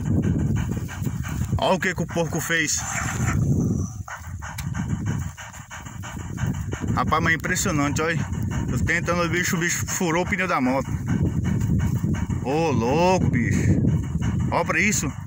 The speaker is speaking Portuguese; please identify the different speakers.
Speaker 1: Olha o que o porco fez. Rapaz, mas é impressionante, olha. Eu tentando o bicho furou o pneu da moto. Ô, louco, bicho. Olha pra isso.